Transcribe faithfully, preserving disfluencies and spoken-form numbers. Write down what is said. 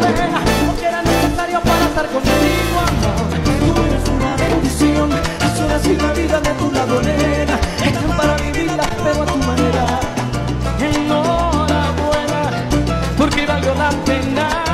pena, porque era necesario para estar contigo, amor. Tú eres una bendición, las horas y la vida de tu lado, nena, están para vivirlas, pero a tu manera. Enhorabuena, porque valió la pena.